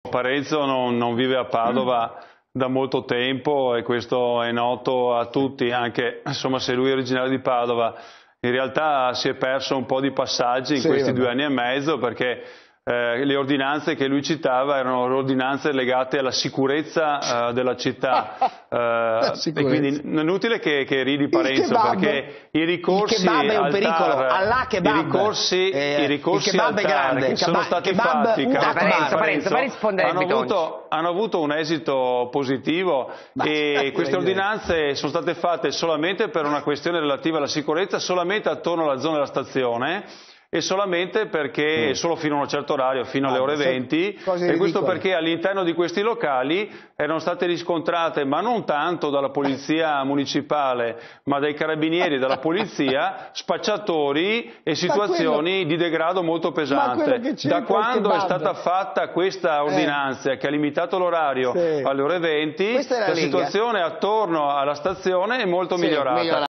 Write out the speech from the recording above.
Parenzo non vive a Padova da molto tempo e questo è noto a tutti, anche insomma, se lui è originario di Padova. In realtà si è perso un po' di passaggi in questi 2 anni e mezzo perché le ordinanze che lui citava erano ordinanze legate alla sicurezza della città e quindi non è inutile che ridi Parenzo perché i ricorsi il kebab è un pericolo, Allah kebab. I ricorsi al TAR che sono stati fatti hanno avuto un esito positivo e queste ordinanze sono state fatte solamente per una questione relativa alla sicurezza, solamente attorno alla zona della stazione e solamente perché solo fino a un certo orario, fino alle ore 20, e questo perché all'interno di questi locali erano state riscontrate, ma non tanto dalla polizia municipale, ma dai carabinieri e dalla polizia, spacciatori e situazioni di degrado molto pesante. Da quando è stata fatta questa ordinanza che ha limitato l'orario alle ore 20, la situazione attorno alla stazione è molto migliorata.